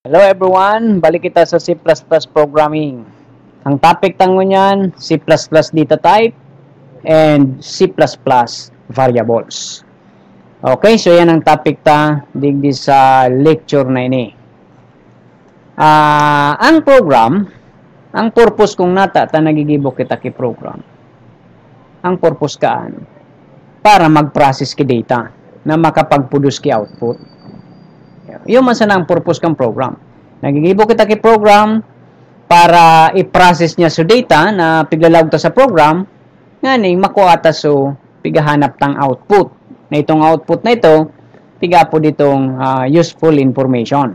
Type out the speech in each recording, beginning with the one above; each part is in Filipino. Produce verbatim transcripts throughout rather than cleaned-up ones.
Hello everyone, balik kita sa C plus plus programming. Ang topic tango niyan, C plus plus data type and C plus plus variables. Okay, so yan ang topic ta digdi sa lecture na ini. Uh, ang program, ang purpose kung nata ta nagigibok kita ki program. Ang purpose kaan para mag-process ki data na makapag-produce ki output. Yung man sana ang purpose kang program. Nagigibo kita ki program para i-process niya so data na piglalawag ta sa program ngani makuha ta so pigahanap tang output. Na itong output na ito piga po ditong uh, useful information.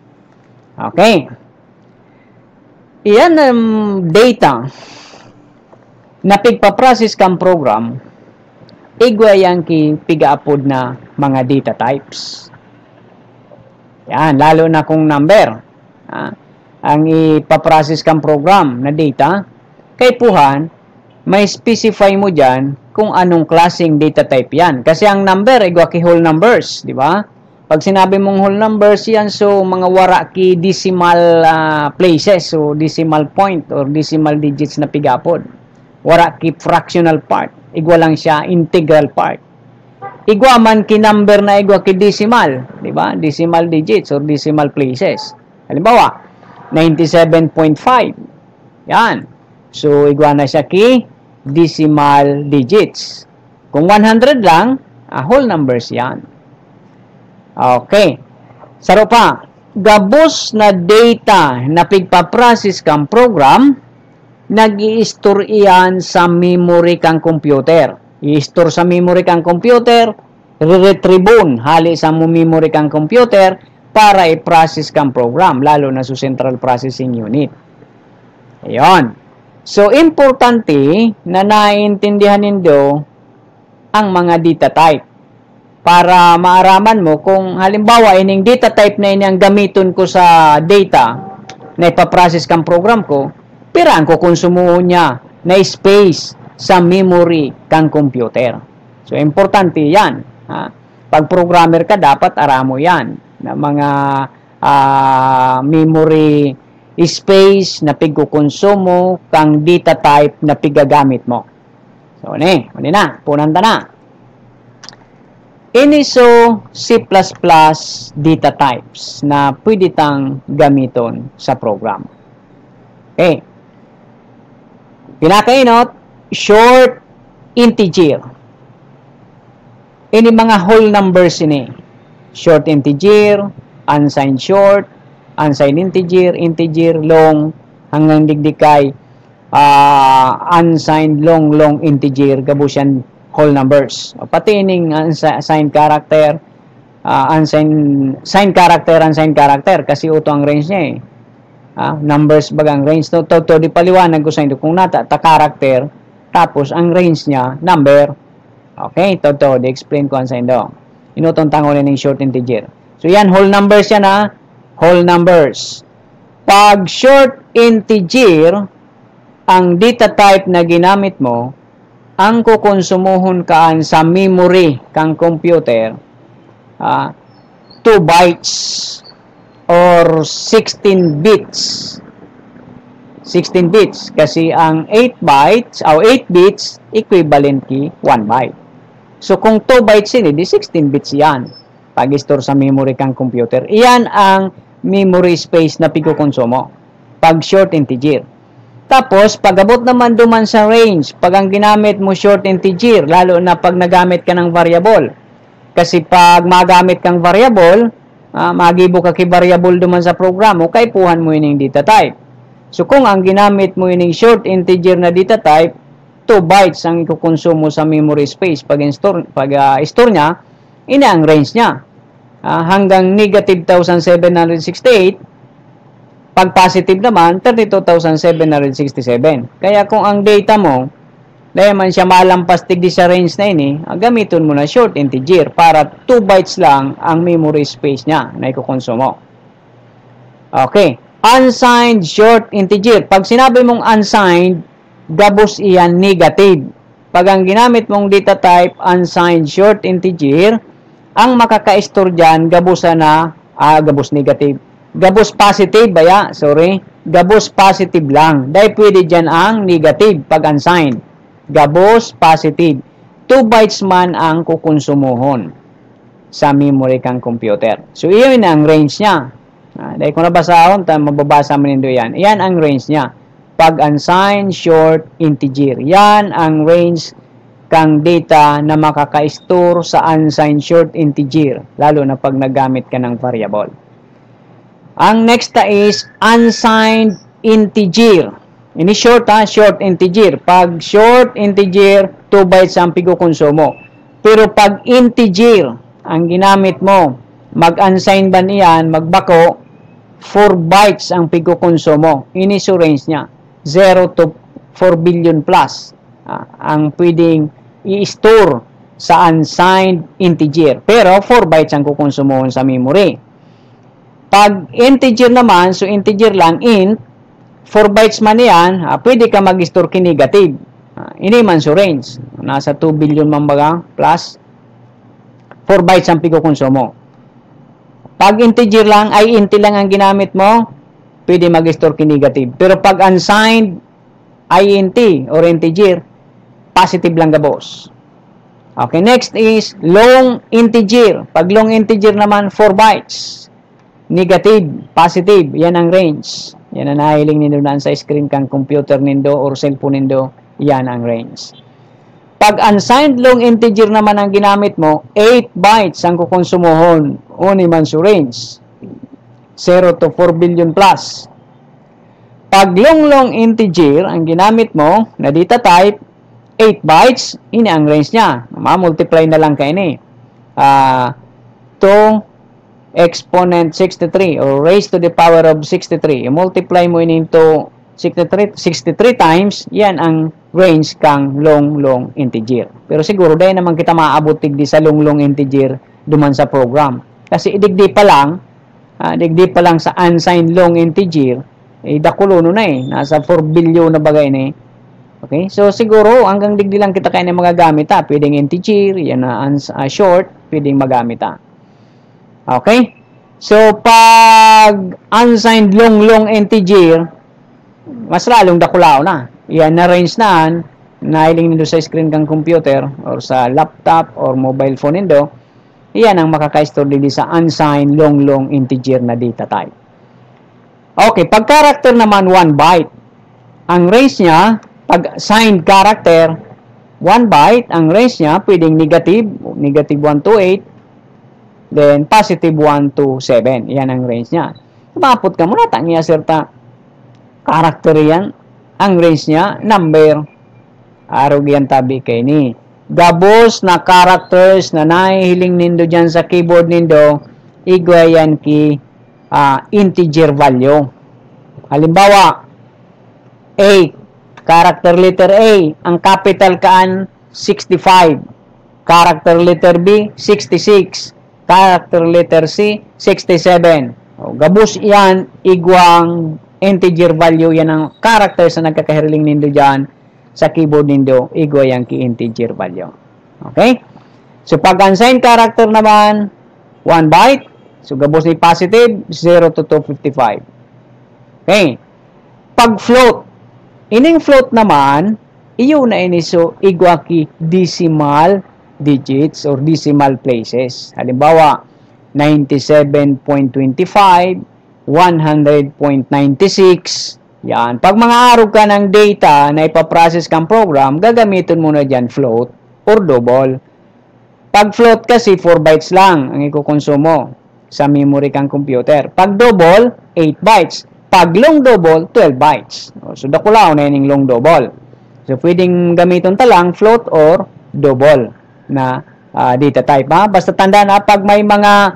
Okay. Iyan um, data na pigpa-process kang program igwayan ki piga-upload na mga data types. Yan, lalo na kung number. Ah, ang ipaprocess kang program na data, kay puhan, may specify mo dyan kung anong klaseng data type yan. Kasi ang number, ay ki whole numbers, di ba? Pag sinabi mong whole numbers yan, so mga wara ki decimal uh, places, so decimal point or decimal digits na pigapod. Wara ki fractional part, igwa lang siya integral part. Igwa man ki number na igwa ki decimal, di ba? Decimal digits or decimal places. Halimbawa, ninety-seven point five. Yan. So, igwa na siya ki decimal digits. Kung one hundred lang, ah, whole numbers yan. Okay. Saro pa, gabos na data na pigpa-process kang program, nag-i-store iyan sa memory kang computer. I-store sa memory kang computer, re-retrieve hali sa mo memory kang computer para i-process kang program, lalo na sa central processing unit. Ayun. So, importante na naiintindihan nindo ang mga data type para maaraman mo kung halimbawa ining data type na ini ang gamiton ko sa data na ipaprocess kang program ko, piraan ko konsumoon niya na space sa memory kang computer. So, importante yan. Ha? Pag programmer ka, dapat aramo yan na mga uh, memory space na pigkukonsumo kang data type na pigagamit mo. So, ni, uni na, punanta na. Ini so C plus plus data types na pwede tang gamiton sa program. Okay. Pinakainot, short integer. Ini mga whole numbers ini. Short integer, unsigned short, unsigned integer, integer, long, hanggang digdikay uh, unsigned long, long integer, gabusyan whole numbers. Pati ining unsigned character, uh, unsigned signed character, unsigned character, kasi uto ang range niya eh. Uh, numbers bagang range. To, to, to di paliwanag ko sa inyo kung nata, ta character, tapos, ang range niya, number. Okay, toto, di-explain ko ang sa inyo. Inutong tango na ng short integer. So, yan, whole numbers yan ha. Whole numbers. Pag short integer, ang data type na ginamit mo, ang kukonsumuhon kaan sa memory kang computer, uh, two bytes or sixteen bits. sixteen bits kasi ang eight bytes o eight bits equivalent ki one byte. So kung two bytes ini di sixteen bits yan pag-store sa memory kang computer. Iyan ang memory space na pigkukonsumo pag short integer. Tapos pag-abot naman duman sa range, pag ang ginamit mo short integer, lalo na pag nagamit ka ng variable. Kasi pag magamit kang variable, ah, magibo ka ki variable duman sa programo, kay puhan mo ining data type. So, kung ang ginamit mo yung short integer na data type, two bytes ang ikukonsumo sa memory space pag store, pag, uh, store niya, ini ang range niya. Uh, hanggang negative one thousand seven hundred sixty-eight, pag positive naman, thirty-two thousand seven hundred sixty-seven. Kaya kung ang data mo, dahil man siya malampas tigdi sa range na ini, uh, gamitin mo na short integer para two bytes lang ang memory space niya na ikukonsumo. Okay. Unsigned short integer. Pag sinabi mong unsigned, gabos iyan negative. Pag ang ginamit mong data type, unsigned short integer, ang makaka-store dyan, gabusa na, ah, gabos negative. Gabos positive, baya, sorry. Gabos positive lang. Dahil pwede dyan ang negative pag unsigned. Gabos positive. two bytes man ang kukonsumuhon sa memory kang computer. So, iyon ang range niya. Ah, dahil kung nabasahon, mababasa mo nindo yan. Yan ang range niya. Pag unsigned, short, integer. Yan ang range kang data na makaka-store sa unsigned short integer. Lalo na pag nagamit ka ng variable. Ang next ta is unsigned integer. Ini short ha, short integer. Pag short integer, two bytes ang pigukonsumo. Pero pag integer ang ginamit mo, mag-unsigned ba niyan, magbako, four bytes ang pigukonsumo. Ini so range niya. zero to four billion plus ah, ang pwedeng i-store sa unsigned integer. Pero four bytes ang kukonsumohon sa memory. Pag integer naman, so integer lang, int, four bytes man yan, ah, pwede ka mag-store ki negative. Ah, ini man so range. Nasa two billion man baga plus four bytes ang pigukonsumo. Pag integer lang, ay int lang ang ginamit mo, pwede mag-store ki negative. Pero pag unsigned, int or integer, positive lang gabos. Okay, next is long integer. Pag long integer naman, four bytes. Negative, positive, yan ang range. Yan ang nahiling nindo na sa screen kang computer nindo or cellphone nindo, yan ang range. Pag unsigned long integer naman ang ginamit mo, eight bytes ang kukonsumuhon. Uni man so range. zero to four billion plus. Pag long long integer ang ginamit mo, na data type, eight bytes, ini ang range niya. Ma-multiply na lang kayo ini. Uh, to exponent sixty-three or raised to the power of sixty-three. I-multiply mo ini into sixty-three, sixty-three times, yan ang range kang long-long integer. Pero siguro dahil naman kita maaabot tigdi sa long-long integer duman sa program. Kasi idigdi pa lang, uh, digdi pa lang sa unsigned long integer, eh, dakulo no na eh. Nasa four billion na bagay na eh. Okay? So, siguro, hanggang digdi lang kita kaya na magagamit ha. Pwedeng integer, yan na uh, short, pwedeng magamit ha. Okay? So, pag unsigned long-long integer, mas lalong dakulao na. Yan na range na, nahiling nindo sa screen kang computer or sa laptop or mobile phone nindo, yan ang makaka-store din sa unsigned long-long integer na data type. Okay, pag character naman one byte. Ang range niya, pag signed character, one byte, ang range niya pwedeng negative, negative one to eight, then positive one to seven. Yan ang range niya. Mapot ka muna, tangiya serta character yan. Ang range niya, number. Araw yan tabi kay ni. Gabos na characters na nahihiling nindo dyan sa keyboard nindo, igwayan ki uh, integer value. Halimbawa, A, character letter A, ang capital kaan, sixty-five. Character letter B, sixty-six. Character letter C, sixty-seven. O, gabos yan, igwang integer value, yan ang characters na nagkakahiling nindo dyan sa keyboard nindo, igwa yan ki integer value. Okay? So, pag unsigned character naman, one byte. So, gabos ni positive, zero to two fifty-five. Okay. Pag float, ining float naman, iyo na ini so igwa ki decimal digits or decimal places. Halimbawa, ninety-seven point two five, one hundred point nine six. Yan. Pag mga araw ka ng data na ipaprocess kang program, gagamitin mo na dyan float or double. Pag float kasi, four bytes lang ang ikukonsumo sa memory kang computer. Pag double, eight bytes. Pag long double, twelve bytes. So, dakulaw na yung long double. So, pwedeng gamitin talang float or double na uh, data type. Ha? Basta tandaan na, pag may mga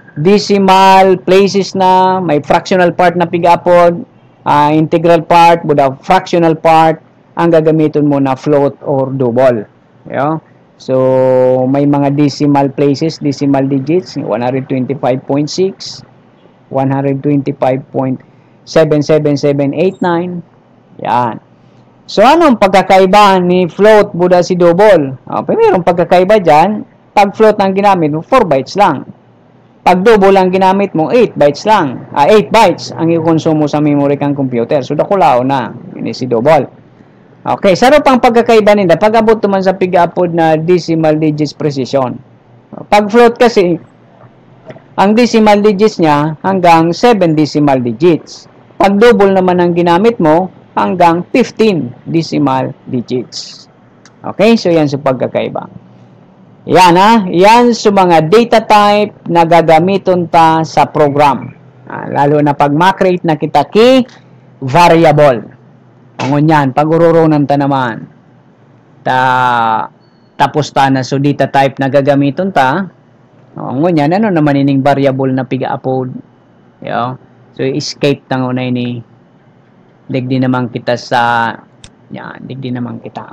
decimal places na, may fractional part na pig-upod, uh, integral part, buda fractional part, ang gagamitin mo na float or double. Yeah? So, may mga decimal places, decimal digits, one twenty-five point six, one twenty-five point seven seven seven eight nine. Yan. So, anong pagkakaiba ni float, buda si double? Okay, mayroong pagkakaiba dyan. Pag float ang ginamit mo, four bytes lang. Pag double ang ginamit mo, eight bytes lang. Ah, eight bytes ang i-konsumo sa memory kang computer. So, dakulao na. Ini si double. Okay, saro pang pagkakaiba nila. Pag abot naman sa pig-upod na decimal digits precision. Pag float kasi, ang decimal digits niya hanggang seven decimal digits. Pag double naman ang ginamit mo, hanggang fifteen decimal digits. Okay, so yan sa pagkakaiba. Yan ha, yan sa mga data type na gagamiton ta sa program. Ah, lalo na pag makreate na kita key variable. Ang yan, pag ururunan ta naman. Ta, tapos ta na so data type na gagamiton ta. Ang yan, ano naman ining variable na piga-upload. Yo. So, escape tango na ini. Digdi naman kita sa, yan, digdi naman kita.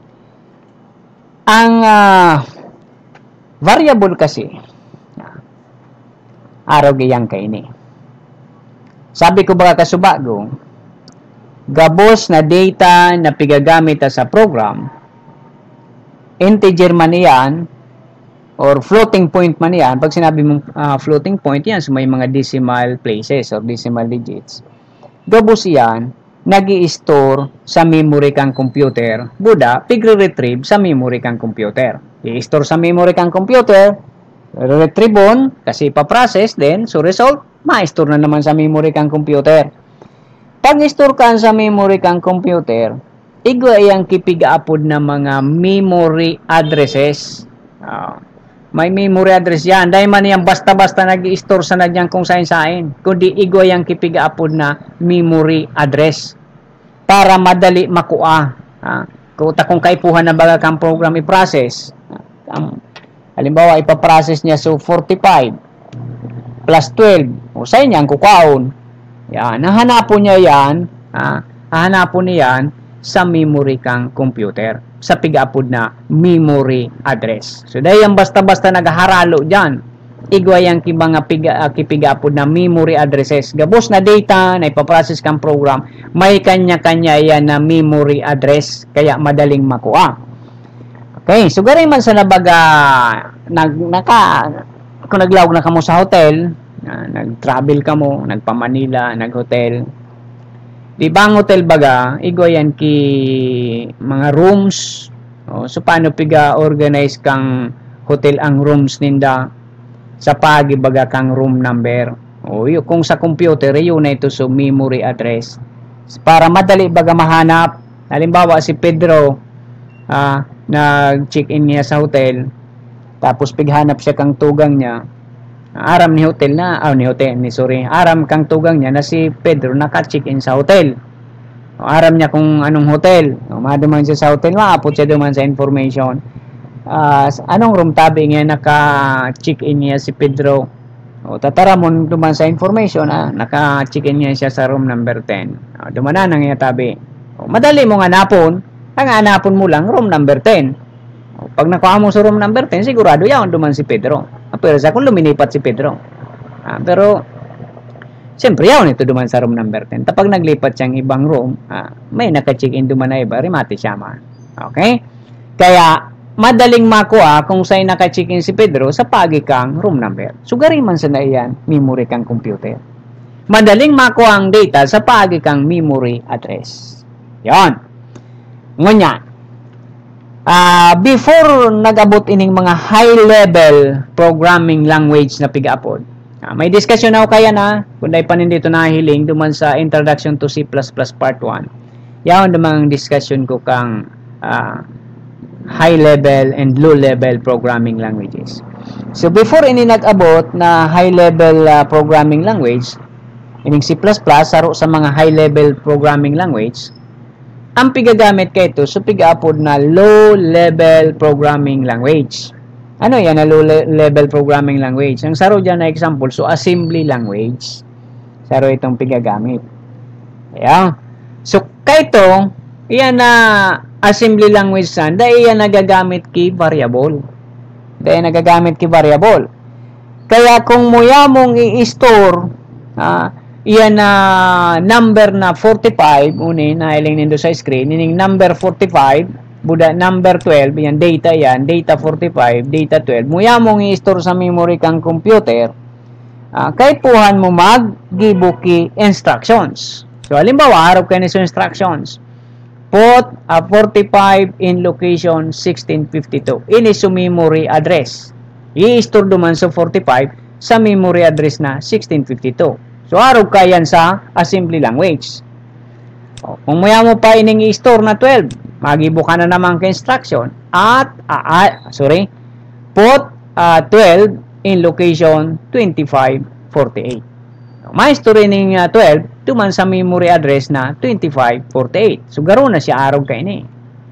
Ang, uh, variable kasi, araw gayang kaini. Sabi ko baka kasubago, gabos na data na pigagamit sa program, integer man yan, or floating point man yan, pag sinabi mong uh, floating point yan, so may mga decimal places or decimal digits. Gabos yan, nag-i-store sa memory kang computer, buda, pigre-retrieve sa memory kang computer. I-store sa memory kang computer, retrieve on, kasi pa-process din, so result, ma-store na naman sa memory kang computer. Pag i-store ka sa memory kang computer, igo ay ang kipiga-upod na mga memory addresses. Uh, may memory address yan. Dahil man yan basta-basta nag-i-store sa na dyan kung sain-sain. Kundi igo ay ang kipiga-upod na memory address. Para madali makuha. Uh, kung kung kaipuhan na baga kang program i-process, um, halimbawa ipaprocess niya so forty-five plus twelve o sa inyang kukaon yan, nahanapon niya yan ah, hahanapon niya yan sa memory kang computer sa piga-upod na memory address. So dahil yan basta-basta nagharalo dyan, igwa yung mga piga, uh, kipiga-upod na memory addresses. Gabos na data na ipaprocess kang program, may kanya-kanya yan na memory address kaya madaling makuha. Okay, so gari man sa nabaga nag naka kung naglawag na kamo sa hotel, uh, nag-travel kamo, nagpa-Manila, nag-hotel. Di ba ang hotel baga, igo yan ki mga rooms. Oh, so paano piga organize kang hotel ang rooms ninda sa pagi baga kang room number. Oh, yun, kung sa computer yun na ito so memory address. Para madali baga mahanap. Halimbawa si Pedro ah uh, nag-check-in niya sa hotel, tapos pighanap siya kang tugang niya, aram ni hotel na, ah, ni hotel, ni sorry, aram kang tugang niya na si Pedro naka-check-in sa hotel. O, aram niya kung anong hotel, o, maduman siya sa hotel, maapot siya duman sa information. Uh, anong room tabi niya naka-check-in niya si Pedro. O, tataramon duman sa information, ah, naka-check-in niya siya sa room number ten. O, duman na nang tabi. O, madali mong hanapon, ang hanapon mo lang, room number ten. Pag nakuha mo sa room number ten, sigurado yan duman si Pedro. Pero sa kung luminipat si Pedro. Ah, pero, siyempre yan ito duman sa room number ten. Tapag naglipat siyang ibang room, ah, may naka-check-in duman na iba, rimati siya man. Okay? Kaya, madaling makuha kung sa'y naka-check-in si Pedro sa pagi kang room number. Sugarin man sa na iyan, memory kang computer. Madaling makuha ang data sa pagi kang memory address. Yan. Ngunya, uh, before nag-abot ining mga high-level programming language na piga-upod, uh, may discussion ako kaya na, kung dahil pa nindito nahiling, duman sa Introduction to C plus plus Part one. Yan dumang discussion ko kang uh, high-level and low-level programming languages. So, before ini nag-abot na high-level uh, programming language, ining C plus plus, saro sa mga high-level programming language, ang pigagamit ka ito, so piga-upod na low-level programming language. Ano yan na low-level programming language? Ang saro dyan na example, so assembly language. Saro itong pigagamit. Ayan. So, kaito, iyan na assembly language san, dahil iyan nagagamit ki variable. Dahil nagagamit ki variable. Kaya kung muya mong i-store, ha, iyan na uh, number na forty-five, uni na iling nindo sa screen, ining number forty-five, buda number twelve, yan data yan, data forty-five, data twelve. Muya mong i-store sa memory kang computer, uh, kay puhan mo mag-gibuki instructions. So, halimbawa, harap kayo sa instructions. Put a forty-five in location sixteen fifty-two. Ini sa memory address. I-store duman sa forty-five sa memory address na sixteen fifty-two. So, harap ka yan sa assembly language. O, kung maya mo pa ining i-store na twelve, magibo ka na naman ka instruction. At, uh, uh, sorry, put uh, twelve in location twenty-five forty-eight. May store ning uh, twelve tuman sa memory address na twenty-five forty-eight. So, garo na siya araw kayo ni.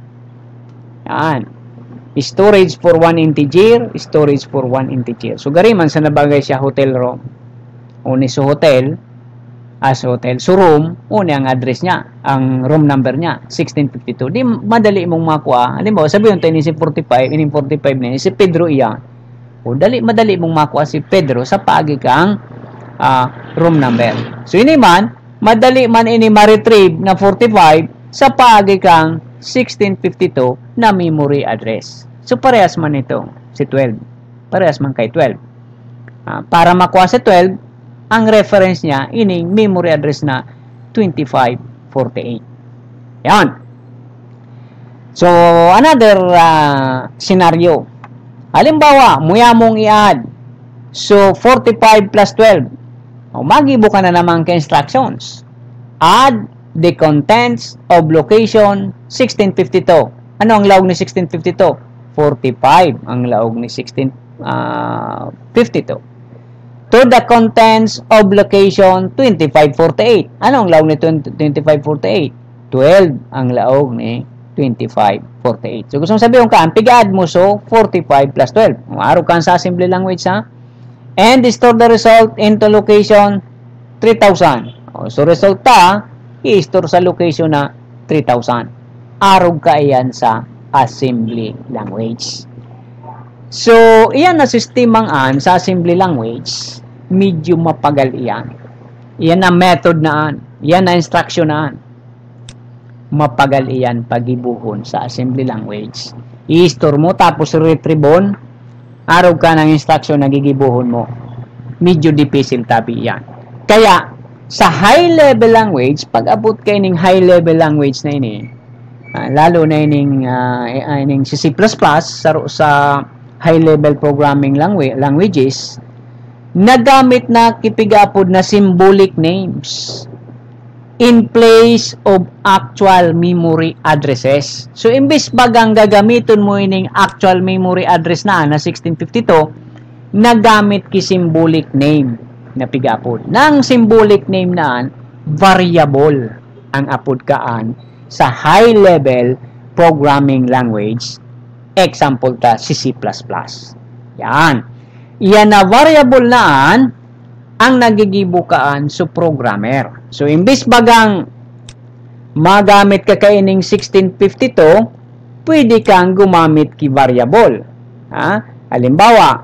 Yan. Storage for one integer, storage for one integer. So, gari man sa nabagay siya hotel room. Uni sa hotel, as hotel. So, room, uni ang address niya, ang room number niya, sixteen fifty-two. Di madali mong makuha. Halimbawa, sabihin tayo ni si forty-five, ini forty-five na si Pedro iya. O, dali, madali mong makuha si Pedro sa paagi kang uh, room number. So, ini man, madali man ini ma-retrieve na forty-five sa paagi kang sixteen fifty-two na memory address. So, parehas man ito, si twelve. Parehas man kay twelve. Uh, para makuha si twelve, ang reference niya, ining memory address na twenty-five forty-eight. Yan. So, another uh, scenario. Halimbawa, muya mong i-add. So, forty-five plus twelve. O, magibo ka na naman ka instructions. Add the contents of location sixteen fifty-two. Ano ang laog ni sixteen fifty-two? forty-five ang laog ni sixteen fifty-two. To the contents of location twenty-five forty-eight. Ano ang laog ni twenty-five forty-eight? twelve ang laog ni twenty-five forty-eight. So, gusto mong sabihin ka, ang pig-add mo so forty-five plus twelve. Araw ka sa assembly language ha. And store the result into location three thousand. So, resulta, i-store sa location na three thousand. Araw ka iyan sa assembly language. So, iyan na sistemang an sa assembly language, medyo mapagal iyan. Iyan na method na an. Iyan na instruction na an. Mapagal iyan pagibuhon sa assembly language. I-store mo, tapos retrieve araw ka ng instruction na gigibuhon mo. Medyo difficile tabi iyan. Kaya, sa high-level language, pag abot kayo ng high-level language na ini, uh, lalo na ining, uh, ining C C plus plus, sa, sa high-level programming language, languages, nagamit na kipigapod na symbolic names in place of actual memory addresses. So, imbis bagang gagamiton mo ining actual memory address na na sixteen fifty-two, nagamit ki symbolic name na pigapod. Nang symbolic name naan, variable ang apod kaan sa high-level programming language. Example ta, si C plus plus. Yan. Yan na variable naan ang nagigibukaan sa programmer. So, imbis bagang magamit ka kaining sixteen fifty-two, pwede kang gumamit ki variable. Ha? Halimbawa,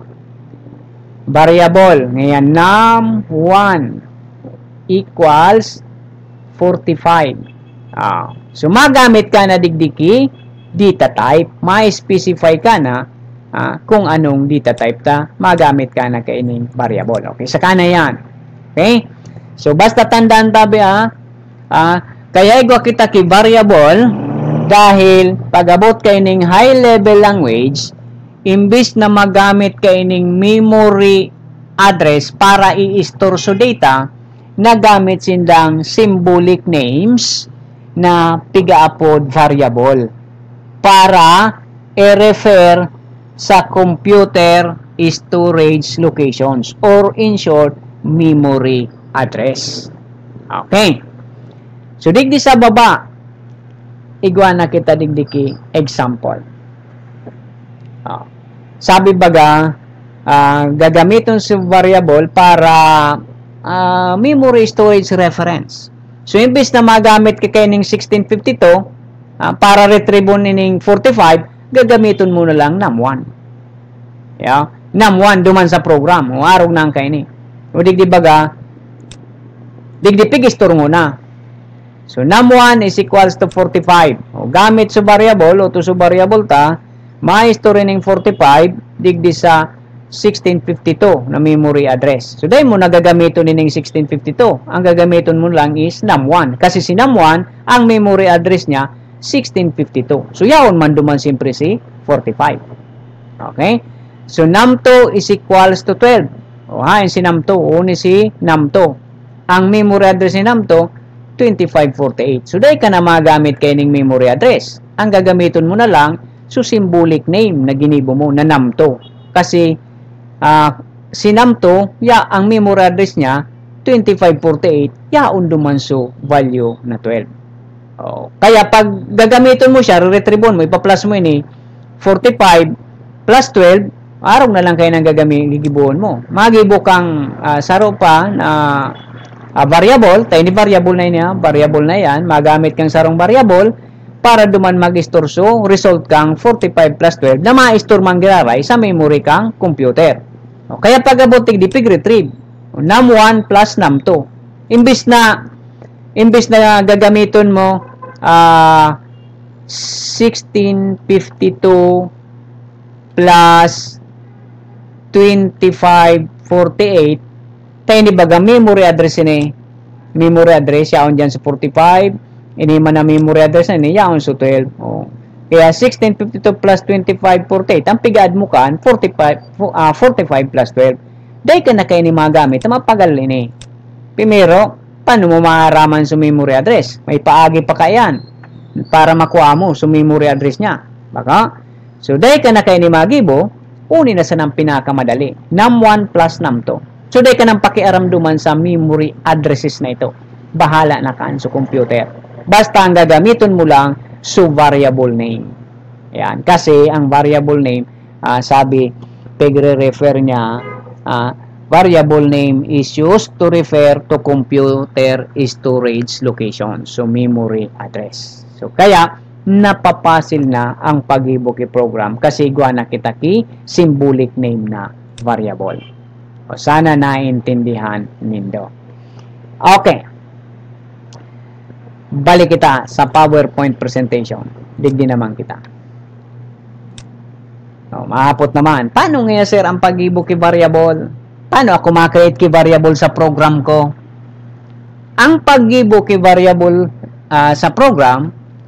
variable, ngayon num one equals forty-five. Ah, so, magamit ka na digdiki data type, ma-specify ka na ah, kung anong data type ta, magamit ka na kaining variable. Okay, saka na yan. Okay? So, basta tandaan tabi ah, ah kaya igwa kita ki variable dahil pag-abot kaining high-level language, imbis na magamit kaining memory address para i-store so data, nagamit sindang symbolic names na pigaapod variable para i-refer sa computer storage locations or in short, memory address. Okay. So, digdi sa baba, igwa na kita digdiki example. Oh. Sabi baga, uh, gagamiton sa variable para uh, memory storage reference. So, imbis na magamit ka kaining sixteen fifty-two, uh, para retrieve nining forty-five, gagamiton mo na lang num one. Yeah? num one duman sa program. O, arog na ang kaini. O, digdi baga, digdi pig-store mo na. So, num one is equals to forty-five. O, gamit sa variable, o to sa variable ta, ma-store ning forty-five, digdi sa sixteen fifty-two na memory address. So, dahil mo nagagamiton nining sixteen fifty-two. Ang gagamiton mo lang is num one. Kasi si num one, ang memory address niya, sixteen fifty-two. So, yaon man duman siyempre si forty-five. Okay? So, num two is equals to twelve. O ha, yung si num two. Uni si num two. Ang memory address ni num two, twenty-five forty-eight. So, dahil ka na magamit kayo ng memory address. Ang gagamiton mo na lang, so symbolic name na ginibo mo na num two. Kasi, uh, si num two, ya, ang memory address niya, twenty-five forty-eight, yaon duman so value na twelve. Oh. Kaya pag gagamitin mo siya, retrieve mo, ipa-plus mo ini, forty-five plus twelve, araw na lang kayo nang gagamitin, gigibuon mo. Magibo kang uh, saro pa na uh, variable, tayo ni variable na yan, variable na yan, magamit kang sarong variable, para duman mag-store so, result kang forty-five plus twelve na ma-store man giraray sa memory kang computer. O, kaya pag abutig di pig-retrieve, num one plus num two. Imbis na, imbis na gagamiton mo uh, sixteen fifty-two plus twenty-five forty-eight, tayo ni baga memory address ini, memory address, yaon dyan sa forty-five, ini man na memory address na ini, yaon so twelve. Oh. Kaya sixteen fifty-two plus twenty-five forty-eight, ang pigad mo kan, forty-five, uh, forty-five plus twelve. Dahil ka na kayo ni magamit, mapagal ini. Primero, paano mo maaraman sa memory address? May paagi pa kayan para makuha mo sa memory address niya. Baka? So, dahil ka na kayo ni magibo, uni na sa nang pinakamadali. num one plus num two. So, dahil ka nang pakiaramduman sa memory addresses na ito. Bahala na kaan sa computer. Basta ang gagamitin mo lang so variable name. Yan. Kasi ang variable name, uh, sabi, pagre-refer niya, uh, variable name is used to refer to computer storage location. So, memory address. So, kaya, napapasil na ang pag-ibuki program kasi gawa na kita ki symbolic name na variable. O, sana naintindihan nindo. Okay. Balik kita sa PowerPoint presentation. Digdi naman kita. O, mahapot naman. Paano nga sir ang pag-ibuki variable? Paano ako makreate ki variable sa program ko? Ang pag-ibuki variable uh, sa program,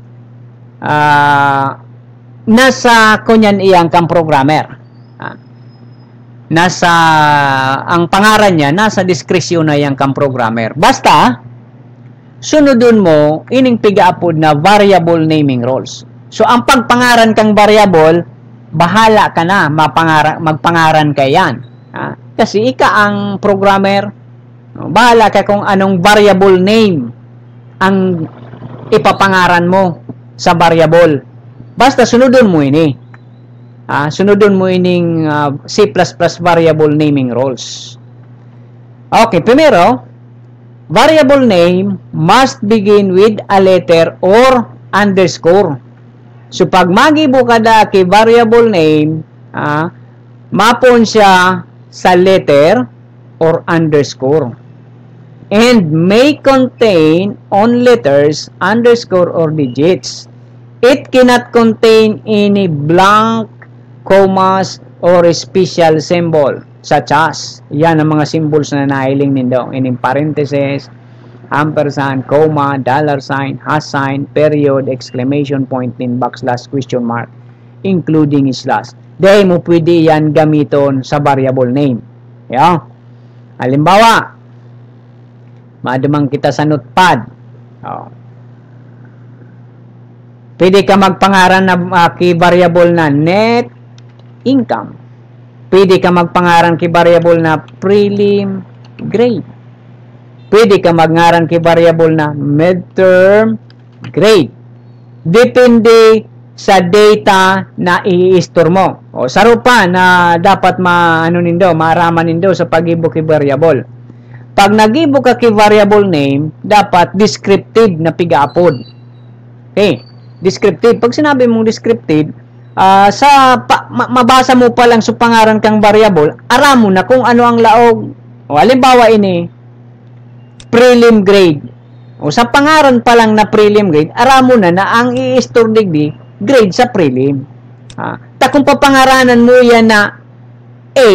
uh, nasa kunyan iyang kang programmer. Uh, nasa, ang pangaran niya, nasa diskresyon na iyang kang programmer. Basta, sunodun mo, ining piga-apod na variable naming rules. So, ang pagpangaran kang variable, bahala ka na, mapangara, magpangaran ka yan. Ha? Kasi ika ang programmer, bahala ka kung anong variable name ang ipapangaran mo sa variable. Basta sunodun mo ini. Ha? Sunodun mo ining uh, C plus plus variable naming rules. Okay, primero, variable name must begin with a letter or underscore. So, pag magibo ka da kay variable name, ah, mapon siya sa letter or underscore. And may contain on letters, underscore, or digits. It cannot contain any blank, commas, or special symbol. Such as, yan ang mga symbols na nailing nindo. Ining parentheses, ampersand, comma, dollar sign, hash sign, period, exclamation point, in backslash, question mark, including slash. Dahil mo pwede yan gamiton sa variable name. Yan. Halimbawa, madumang kita sa notepad. Oh. Pwede ka magpangaran na uh, key variable na net income. Pwede ka magpangaran kay variable na prelim grade. Pwede ka magngaran kay variable na midterm grade. Depende sa data na i-store mo. O saro pa na dapat maano nindo, maaraman nindo sa pag-ibo kay variable. Pag nag-ibo ka kay variable name, dapat descriptive na piga-apod. Okay, descriptive. Pag sinabi mong descriptive, Uh, sa pa, ma, mabasa mo pa lang sa pangaran kang variable, aram mo na kung ano ang laog. O halimbawa ini, prelim grade. O sa pangaran pa lang na prelim grade, aram mo na na ang i-store digdi grade sa prelim. Ha? Ta kung papangaranan mo yan na A,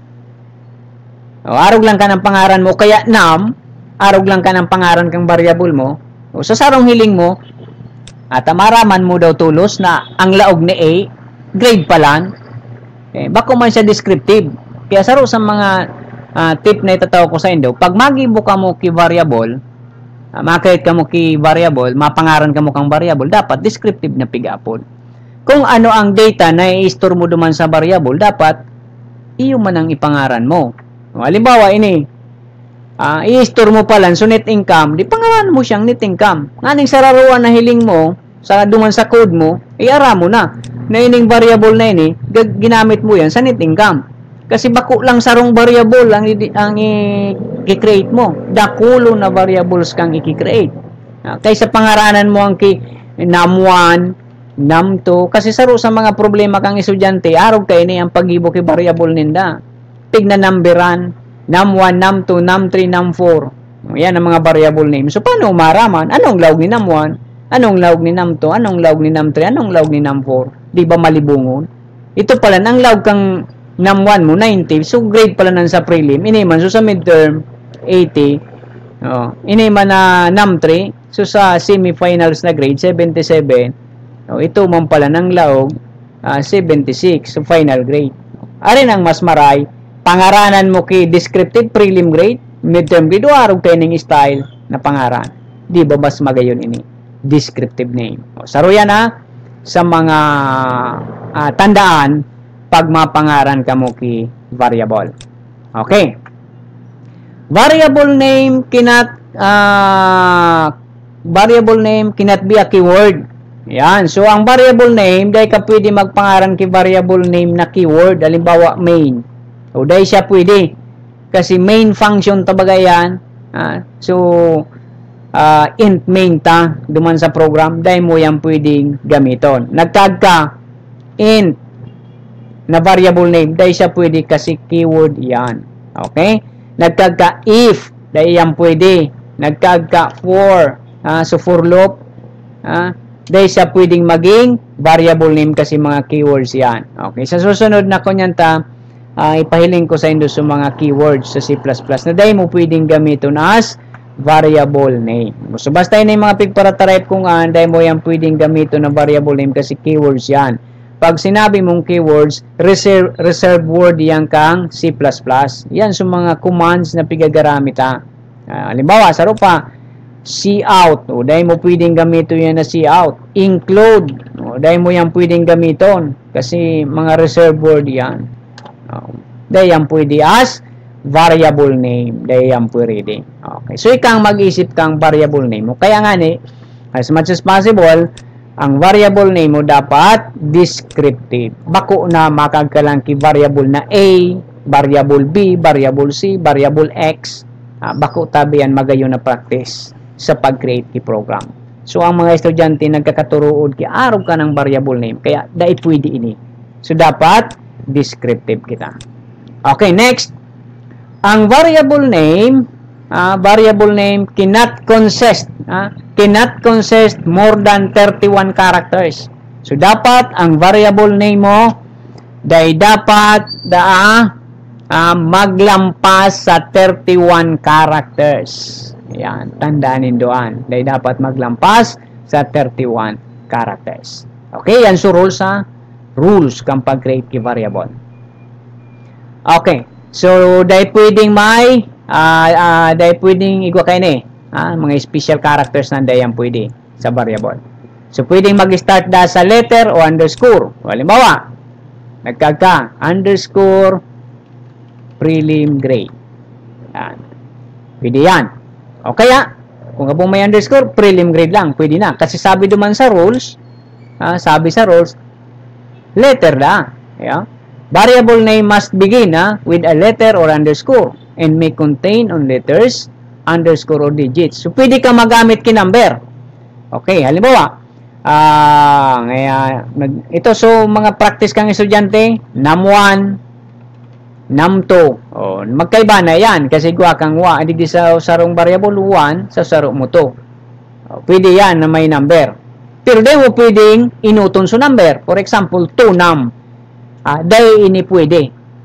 o, arog lang ka ng pangaran mo, kaya num, arog lang ka ng pangaran kang variable mo, o, sa sarong hiling mo, at maraman mo daw tulos na ang laog ni A, grade pa lang, eh, bako man siya descriptive. Kaya saro sa mga uh, tip na itataw ko sa indo, pag magibo ka mo ki variable, uh, makreate ka mo ki variable, mapangaran ka mo kang variable, dapat descriptive na pigapon. Kung ano ang data na i-store mo duman sa variable, dapat iyo man ang ipangaran mo. Halimbawa, ini, uh, i-store mo pala so net income, di pangalan mo siyang net income. Nganing sararuan na hiling mo, sa duman sa code mo, i-ara mo na. Na ining variable na ini, ginamit mo yan sa net income. Kasi bako lang sarong variable ang, ang i-create mo. Dakulo na variables kang i-create. Uh, kaysa pangaranan mo ang ki num one, num two, kasi saro sa mga problema kang estudyante, arog kay ni ang pag-ibo ki variable ninda. Tigna numberan, num one, num two, num three, num four. Yan ang mga variable name. So, paano umaraman? Anong lawg ni num one? Anong lawg ni num two? Anong lawg ni num three? Anong lawg ni num four? Di ba malibungon? Ito pala, ang lawg kang num one mo, ninety. So, grade pala nan sa prelim. Iniman. So, sa midterm, eighty. Oh, iniman na num three. So, sa semifinals na grade, seventy-seven. Oh, ito man pala ng lawg, uh, seventy-six. So, final grade. Arin ang mas maray. Pangaranan mo ki descriptive prelim grade, midterm grade, o arog kayo ng style na pangaran. Di ba mas magayon ini? Descriptive name. O, saro yan ha, sa mga uh, tandaan pag mapangaran ka mo ki variable. Okay. Variable name cannot uh, variable name cannot be a keyword. Yan. So, ang variable name, dahil ka pwede magpangaran ki variable name na keyword. Halimbawa, main. O, dahil siya pwede. Kasi main function tabaga yan. Uh, so, uh, int main ta, duman sa program, dahil mo yan pwedeng gamiton. Nagtag ka, int, na variable name, dahil siya pwede kasi keyword yan. Okay? Nagtag ka if, dahil yan pwede. Nagtag ka for, uh, so for loop, uh, dahil siya pwedeng maging variable name kasi mga keywords yan. Okay? Sa susunod na kunyanta, uh, ipahiling ko sa indo sa mga keywords sa C plus plus na dahil mo pwedeng gamiton as variable name. So, basta yun yung mga pigparatype kung uh, dahil mo yan pwedeng gamiton na variable name kasi keywords yan. Pag sinabi mong keywords, reserve, reserve word yan kang C plus plus. Yan sa mga commands na pigagaramit ha. Uh, halimbawa, saro pa, C out. O, dahil mo pwedeng gamito yan na C out. Include. O, dahil mo yan pwedeng gamiton. Kasi mga reserve word yan. O, dahil yan pwede as variable name. Dahil yan pwede. Okay. So, ikang mag-isip kang variable name mo. Kaya nga ni, as much as possible, ang variable name mo dapat descriptive. Bako na makagkalang ki variable na A, variable B, variable C, variable X. Ah, bako tabi yan magayon na practice sa pag-create ki program. So, ang mga estudyante nagkakaturuod ki araw ka ng variable name. Kaya, dahil pwede ini. So, dapat descriptive kita. Okay, next. Ang variable name, uh, variable name cannot consist, uh, cannot consist more than thirty-one characters. So, dapat ang variable name mo, dahil dapat da, uh, maglampas sa thirty-one characters. Yan, tandaanin doon. Dahil dapat maglampas sa thirty-one characters. Okay, yan so rules ha. Rules kang pag-create ki variable. Okay, so dahil pwedeng may, uh, uh, dahil pwedeng igwa kayo na eh. Ah, mga special characters na dahil yan pwede sa variable. So, pwedeng mag-start da sa letter o underscore. O, halimbawa, nagkagka, underscore prelim grade. Yan. Pwede yan. O kaya, kung kapong may underscore, prelim grade lang, pwede na. Kasi sabi duman sa rules, ah, sabi sa rules, letter na. Yeah. Variable name must begin ah, with a letter or underscore and may contain on letters, underscore, or digits. So, pwede ka magamit ki number. Okay, halimbawa, ah, ngayon, ito, so, mga practice kang estudyante, num one, num two. O, magkaiba na yan. Kasi guwa kang one. Hindi sa sarong variable one, sa saro mo to. O, pwede yan na may number. Pero dahil mo pwedeng inuton sa number. For example, two num. Ah, dahil ini pwede.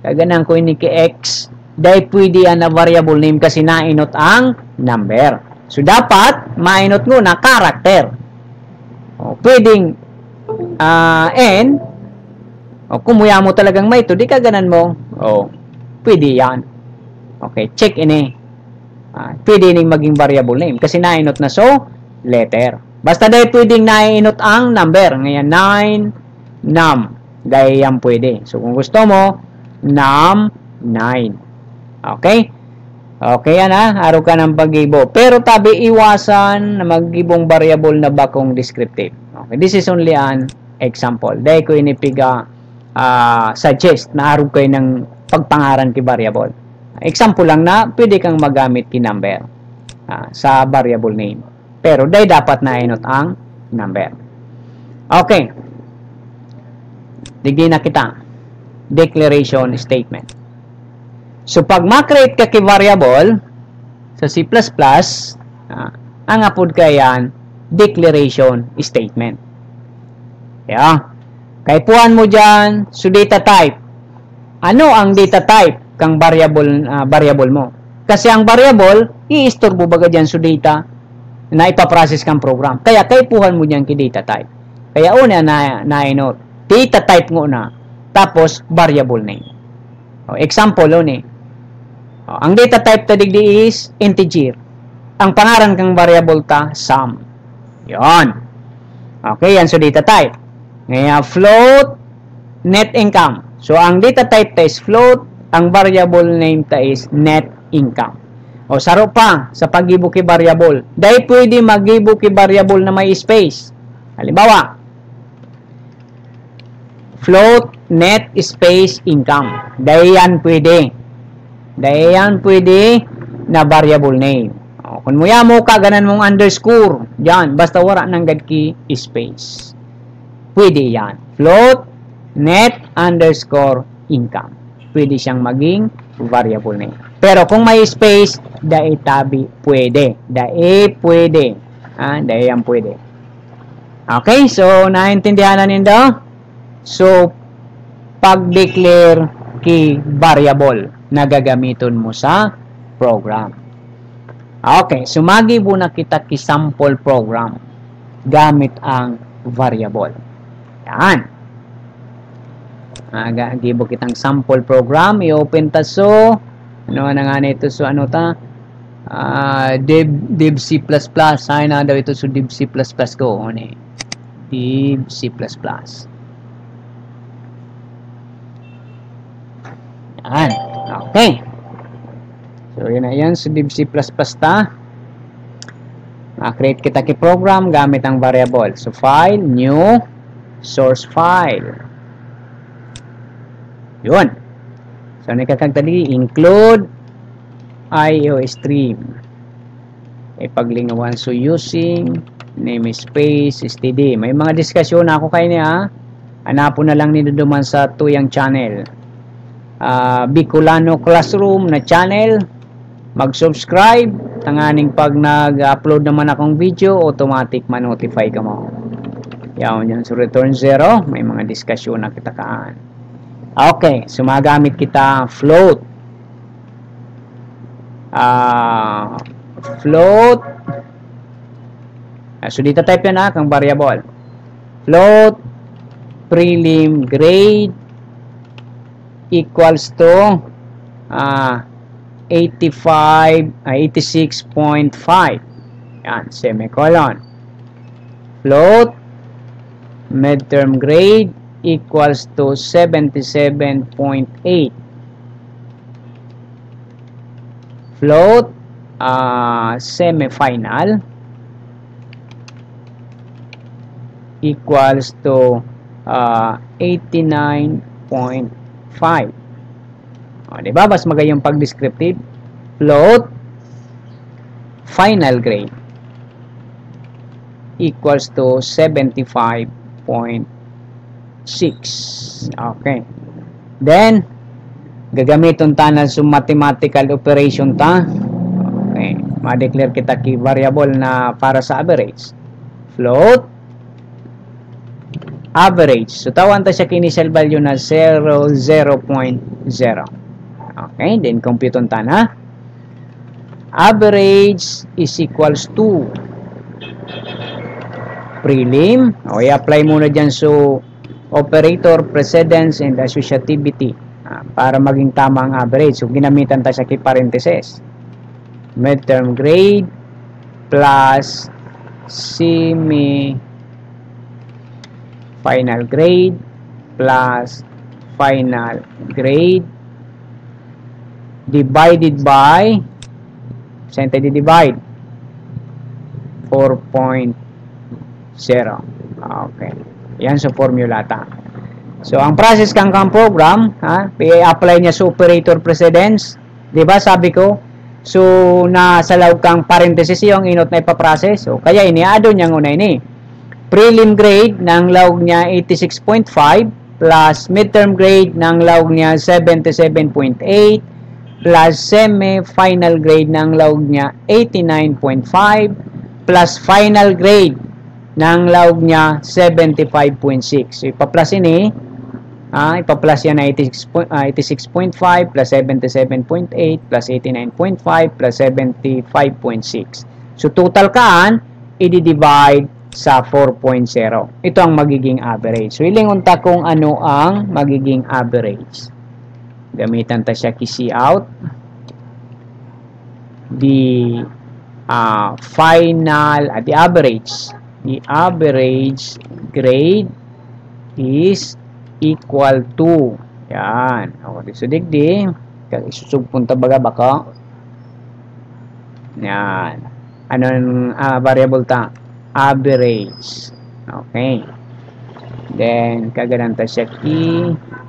Kaganan ko ini ki X, dahil pwede yan na variable name kasi nainot ang number. So, dapat, mainot mo na character. O, pwedeng uh, N, o, kumuya mo talagang may ito, di kaganan mo, o, pwede yan. Okay, check ini. Uh, pwede ning maging variable name kasi nainot na so, letter. Basta dahil pwedeng nainot ang number. Ngayon, nine, num. Dahil yan pwede. So, kung gusto mo, num, nine. Okay? Okay yan ha. Araw ka ng pag-ibo. Pero tabi iwasan na mag-ibong variable na bakong descriptive. Okay? This is only an example. Dahil ko inipiga uh, suggest na araw kayo ng pagpangaran ki variable. Example lang na pwede kang magamit ki number uh, sa variable name. Pero dahil dapat na inot ang number. Okay. Digdi na kita. Declaration statement. So, pag ma-create ka ki variable sa C plus plus, uh, ang apod ka yan, declaration statement. Yeah. Kay puan mo dyan, so data type. Ano ang data type kang variable, uh, variable mo? Kasi ang variable, i-store mo baga dyan so data na ipaprocess kang program. Kaya kay puhan mo dyan ki data type. Kaya una na, na ino, data type mo na, tapos variable name. O, example o ni. O, ang data type ta digdi is integer. Ang pangaran kang variable ta, sum. Yon. Okay, yan so data type. Ngayon, float, net income. So, ang data type ta is float, ang variable name ta is net income. O, saro pa sa pag-ibo ki variable. Dahil pwede mag-ibo ki variable na may space. Halimbawa, float, net, space, income. Dahil yan pwede. Dahil yan pwede na variable name. O, kung muya mo ka, ganan mong underscore. Yan, basta wala nang gadki space. Pwede yan. Float, net, underscore, income. Pwede siyang maging variable name. Pero kung may space, dahil tabi pwede. Dahil pwede. Ah, dahil yan pwede. Okay, so naintindihan na nindo? So, pag-declare key variable na gagamiton mo sa program. Okay, so magibo na kita ki sample program gamit ang variable. Yan. Aga, gibo kitang sample program, i-open ta so ano na nga nito so ano ta? Uh, div div C plus plus. Ay na daw ito so div C plus plus ko ni. Div C plus plus. Yan. Okay. So, yun na yan. So, div C plus plus ta. Ma-create kita ki program gamit ang variable. So, file, new, source file. Yun. So, nakakagtali, include I O stream. Ipaglingawan. So, using namespace, std. May mga diskusyon ako kayo niya. Hanapon na lang nito duman sa tuyang channel. Uh, Bicolano Classroom na channel. Mag-subscribe. Tanganing pag nag-upload naman akong video, automatic ma-notify ka mo. Yan yan. So, return zero. May mga diskusyon na kita kaan. Okay. Sumagamit kita float. Uh, float. Uh, so, dito type yan ha, kang variable. Float prelim grade equals to uh, eighty-five, uh, eighty-six point five. Yan, semicolon. Float midterm grade equals to seventy-seven point eight. Float uh, semifinal equals to uh, eighty-nine point five. O, diba? Mas magayong pag-descriptive. Float final grade equals to seventy-five point six. Okay. Then, gagamiton ta na sa mathematical operation ta. Okay. Ma-declare kita ki variable na para sa average. Float average. So tawan ta siya initial value na zero, zero point zero. Okay, then compute on ta na. Average is equals to prelim. O, i-apply muna dyan so operator, precedence, and associativity ah, para maging tama ang average. So, ginamitan tayo sa key parenthesis. Midterm grade plus semi final grade plus final grade divided by saan tayo divide four point zero. Okay. Yan sa formula ta. So, ang process kang kang program, ha, i-apply niya sa operator precedence. Diba, sabi ko, so, nasa loob kang parenthesis yung inot na ipaprocess. So, kaya ini-add niya una ini. Prelim grade ng log niya eighty-six point five plus midterm grade ng log niya seventy-seven point eight plus semi-final grade ng log niya eighty-nine point five plus final grade ng log niya seventy-five point six. So, ipa-plus ini, ah, ipa-plus yan na eighty-six point five plus seventy-seven point eight plus eighty-nine point five plus seventy-five point six. So, total kaan, i-divide sa four point zero. Ito ang magiging average. So, ilingon ta kung ano ang magiging average. Gamitan ta siya key out. The uh, final, uh, the average, the average grade is equal to, yan. O, di so digdi, isusugpunta baga baka. Yan. Anong uh, variable ta? Average. Okay. Then, kagananta siya key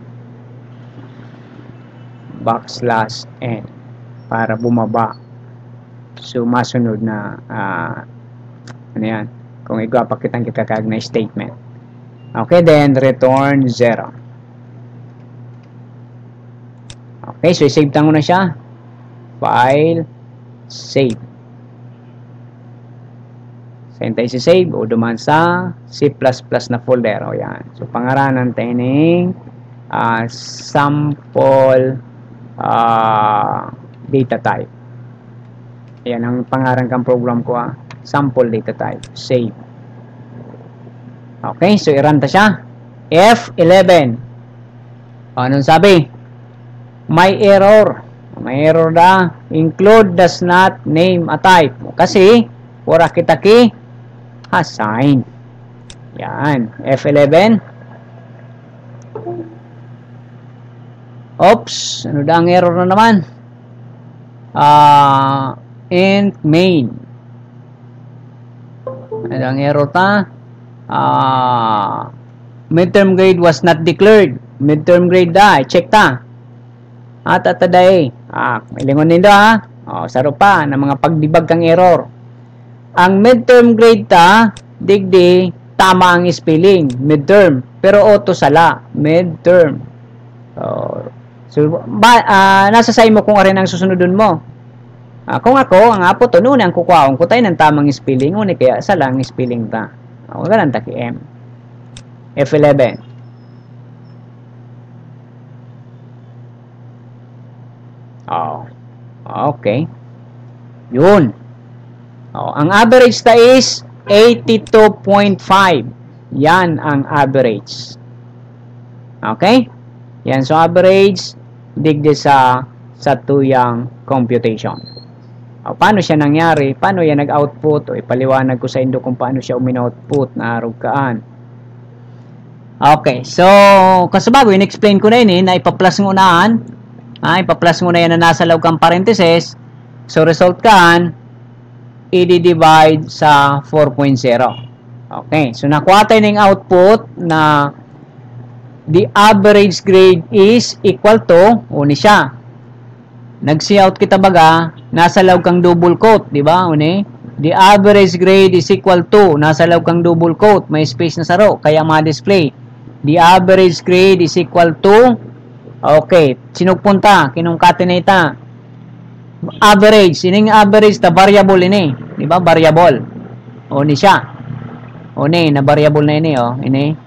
backslash n para bumaba. So, masunod na uh, ano yan? Kung igwapakitang kita kag na statement. Okay, then return zero. Okay, so i-save tango na siya. File, save. Saan tayo si-save? O duman sa C plus plus na folder. O yan. So, pangaranan tayo ng uh, sample uh, data type. Ayan ang pangaran kang program ko. Ah. Sample data type. Save. Okay, so i-run ta siya. F eleven. O, anong sabi? May error. May error na. Include does not name a type. Kasi, wala kita ki assign. Yan. F eleven. Oops. Ano da ang error na naman? Uh, int main. Ano ang error ta? Uh, midterm grade was not declared. Midterm grade da. Check ta. At ataday. Ah, may lingon nito ha. Oh, saro pa ng mga pagdibag kang error. Ang midterm grade ta, digdi, tama ang spelling, midterm. Pero auto sala, midterm. Uh, so, ba, uh, nasa say mo kung arin ang susunodun mo. Uh, kung ako, ang apo to, noon ang kukwaong ko tayo ng tamang spelling, ngunit kaya sala ang spelling ta. Uh, ganun ta ki M. F eleven. Oh, okay. Yun. Oh, ang average ta is eighty-two point five. Yan ang average. Okay? Yan so average digdi sa sa tuyang computation. O, paano siya nangyari? Paano yan nag-output? O ipaliwanag ko sa indo kung paano siya umin-output na arugkaan. Okay, so kasi bago in-explain ko na yun eh, na ipa-plus ng unahan. Ah, ipa-plus mo na yan na nasa loob kang parenthesis. So result kan i-divide sa four point zero. Okay, so nakuha tayo ng output na the average grade is equal to, uni siya. Nag-see out kita baga, nasa loob kang double quote, di ba? Uni, the average grade is equal to, nasa loob kang double quote, may space na saro, kaya ma-display. The average grade is equal to, okay, sinugpunta, kinungkatinata. Average, sining average ta variable ini, di ba? Variable. O ni siya. O ni na variable na ini, oh, ini.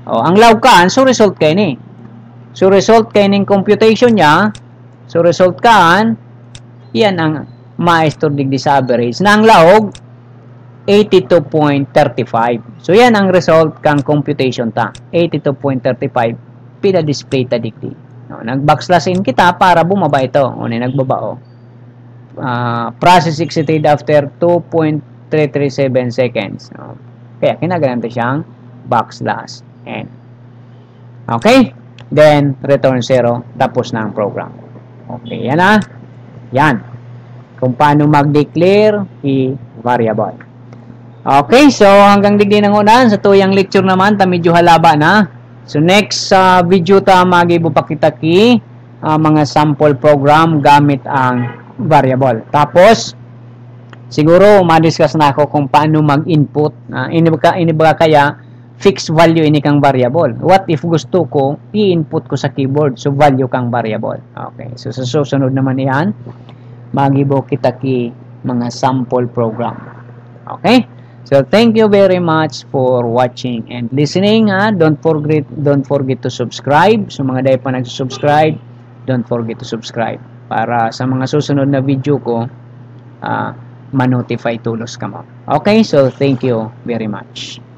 O, ang log kaan, so result kay ni. So result kay ning computation niya, so result kaan, yan ang maestro digdi sa average na ang log eighty-two point three five. So yan ang result kang computation ta, eighty-two point three five pila display ta digdi. No, nag-backslash in kita para bumaba ito. O ni nagbaba o. Uh, process exited after two point three three seven seconds. No. Kaya kinaganto siyang backslash n. Okay? Then return zero, tapos na ang program. Okay, yan na. Yan. Kung paano mag-declare i variable. Okay, so hanggang digdi ng unahan sa tuyang lecture naman ta medyo halaba na. So next uh, video ta magibupakita ki uh, mga sample program gamit ang variable. Tapos siguro ma-discuss na ako kung paano mag-input. Uh, inibaga, inibaga kaya fixed value ini kang variable. What if gusto ko i-input ko sa keyboard so value kang variable. Okay, so sa susunod naman iyan magibo kita ki mga sample program. Okay? So thank you very much for watching and listening. Ha? Don't forget don't forget to subscribe. So mga dahil pa nag-subscribe, don't forget to subscribe para sa mga susunod na video ko uh, ma-notify tulos ka mo. Okay? So thank you very much.